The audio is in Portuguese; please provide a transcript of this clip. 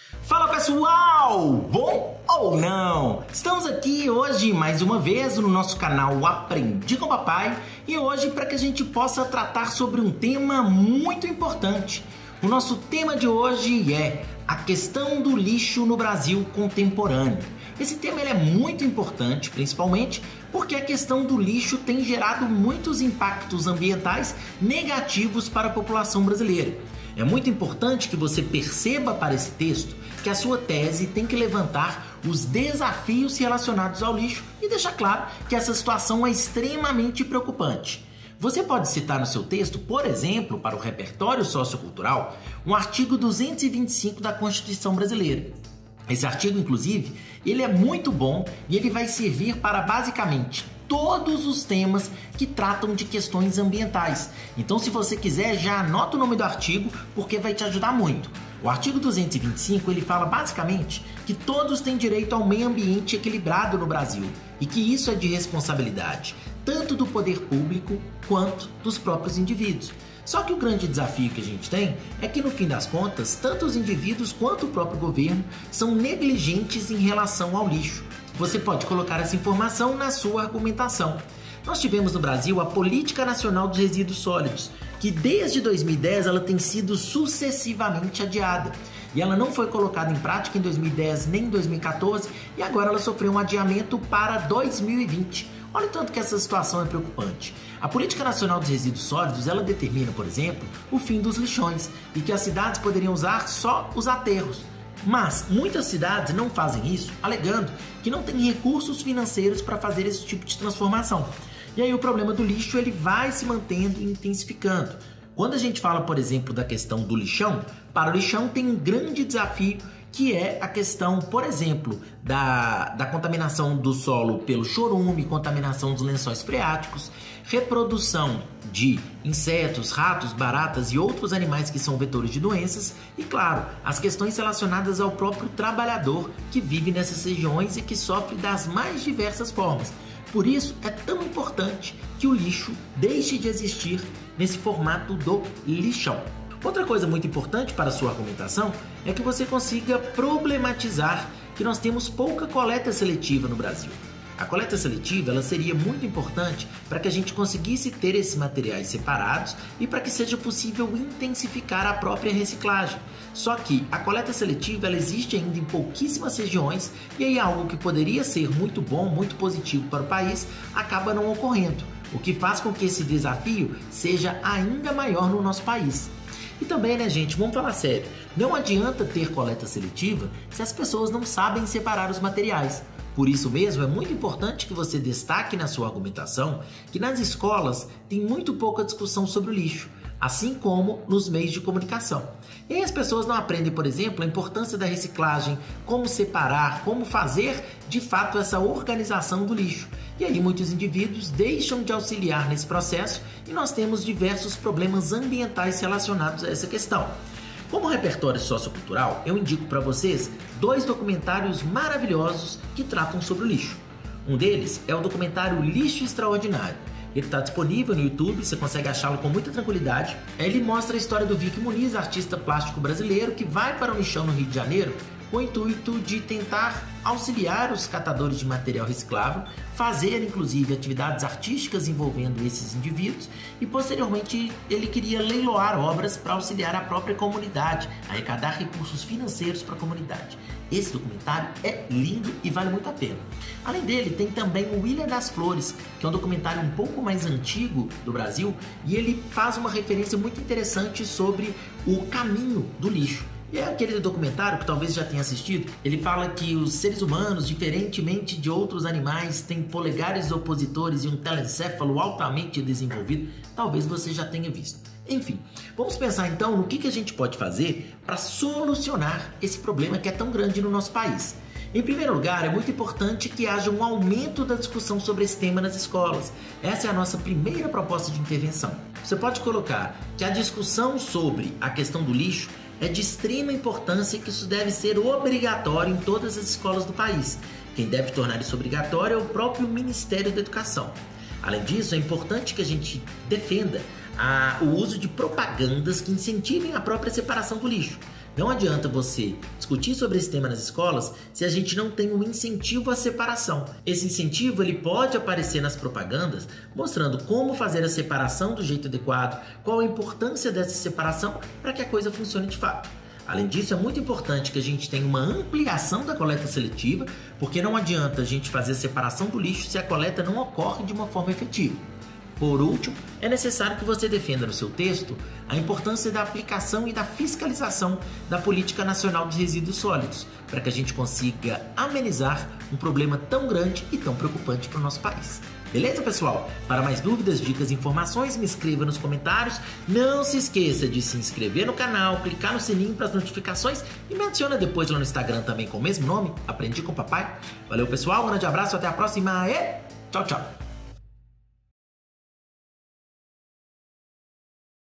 Fala pessoal, bom ou não? Estamos aqui hoje mais uma vez no nosso canal Aprendi com Papai e hoje para que a gente possa tratar sobre um tema muito importante. O nosso tema de hoje é a questão do lixo no Brasil contemporâneo. Esse tema ele é muito importante, principalmente porque a questão do lixo tem gerado muitos impactos ambientais negativos para a população brasileira. É muito importante que você perceba para esse texto que a sua tese tem que levantar os desafios relacionados ao lixo e deixar claro que essa situação é extremamente preocupante. Você pode citar no seu texto, por exemplo, para o repertório sociocultural, um artigo 225 da Constituição Brasileira. Esse artigo, inclusive, ele é muito bom e ele vai servir para basicamente todos os temas que tratam de questões ambientais. Então, se você quiser, já anota o nome do artigo, porque vai te ajudar muito. O artigo 225, ele fala basicamente que todos têm direito ao meio ambiente equilibrado no Brasil e que isso é de responsabilidade tanto do poder público quanto dos próprios indivíduos. Só que o grande desafio que a gente tem é que, no fim das contas, tanto os indivíduos quanto o próprio governo são negligentes em relação ao lixo. Você pode colocar essa informação na sua argumentação. Nós tivemos no Brasil a Política Nacional dos Resíduos Sólidos, que desde 2010 ela tem sido sucessivamente adiada. E ela não foi colocada em prática em 2010 nem em 2014 e agora ela sofreu um adiamento para 2020. Olha o tanto que essa situação é preocupante. A Política Nacional dos Resíduos Sólidos, ela determina, por exemplo, o fim dos lixões e que as cidades poderiam usar só os aterros. Mas muitas cidades não fazem isso, alegando que não têm recursos financeiros para fazer esse tipo de transformação. E aí o problema do lixo ele vai se mantendo e intensificando. Quando a gente fala, por exemplo, da questão do lixão, para o lixão tem um grande desafio que é a questão, por exemplo, da contaminação do solo pelo chorume, contaminação dos lençóis freáticos, reprodução de insetos, ratos, baratas e outros animais que são vetores de doenças e, claro, as questões relacionadas ao próprio trabalhador que vive nessas regiões e que sofre das mais diversas formas. Por isso, é tão importante que o lixo deixe de existir nesse formato do lixão. Outra coisa muito importante para a sua argumentação é que você consiga problematizar que nós temos pouca coleta seletiva no Brasil. A coleta seletiva ela seria muito importante para que a gente conseguisse ter esses materiais separados e para que seja possível intensificar a própria reciclagem. Só que a coleta seletiva ela existe ainda em pouquíssimas regiões e aí algo que poderia ser muito bom, muito positivo para o país, acaba não ocorrendo, o que faz com que esse desafio seja ainda maior no nosso país. E também, né, gente, vamos falar sério, não adianta ter coleta seletiva se as pessoas não sabem separar os materiais. Por isso mesmo, é muito importante que você destaque na sua argumentação que nas escolas tem muito pouca discussão sobre o lixo, assim como nos meios de comunicação. E aí as pessoas não aprendem, por exemplo, a importância da reciclagem, como separar, como fazer de fato essa organização do lixo. E aí muitos indivíduos deixam de auxiliar nesse processo e nós temos diversos problemas ambientais relacionados a essa questão. Como repertório sociocultural, eu indico para vocês 2 documentários maravilhosos que tratam sobre o lixo. Um deles é o documentário Lixo Extraordinário. Ele está disponível no YouTube, você consegue achá-lo com muita tranquilidade. Ele mostra a história do Vic Muniz, artista plástico brasileiro, que vai para o lixão no Rio de Janeiro com o intuito de tentar auxiliar os catadores de material reciclável, fazer inclusive atividades artísticas envolvendo esses indivíduos e posteriormente ele queria leiloar obras para auxiliar a própria comunidade, arrecadar recursos financeiros para a comunidade. Esse documentário é lindo e vale muito a pena. Além dele, tem também o Ilha das Flores, que é um documentário um pouco mais antigo do Brasil e ele faz uma referência muito interessante sobre o caminho do lixo. E é aquele documentário que talvez já tenha assistido, ele fala que os seres humanos, diferentemente de outros animais, têm polegares opositores e um telencéfalo altamente desenvolvido. Talvez você já tenha visto. Enfim, vamos pensar então no que a gente pode fazer para solucionar esse problema que é tão grande no nosso país. Em primeiro lugar, é muito importante que haja um aumento da discussão sobre esse tema nas escolas. Essa é a nossa primeira proposta de intervenção. Você pode colocar que a discussão sobre a questão do lixo é de extrema importância e que isso deve ser obrigatório em todas as escolas do país. Quem deve tornar isso obrigatório é o próprio Ministério da Educação. Além disso, é importante que a gente defenda o uso de propagandas que incentivem a própria separação do lixo. Não adianta você discutir sobre esse tema nas escolas se a gente não tem um incentivo à separação. Esse incentivo ele pode aparecer nas propagandas, mostrando como fazer a separação do jeito adequado, qual a importância dessa separação para que a coisa funcione de fato. Além disso, é muito importante que a gente tenha uma ampliação da coleta seletiva, porque não adianta a gente fazer a separação do lixo se a coleta não ocorre de uma forma efetiva. Por último, é necessário que você defenda no seu texto a importância da aplicação e da fiscalização da Política Nacional dos Resíduos Sólidos, para que a gente consiga amenizar um problema tão grande e tão preocupante para o nosso país. Beleza, pessoal? Para mais dúvidas, dicas e informações, me escreva nos comentários. Não se esqueça de se inscrever no canal, clicar no sininho para as notificações e me adiciona depois lá no Instagram também com o mesmo nome, Aprendi com Papai. Valeu, pessoal, um grande abraço, até a próxima e tchau, tchau!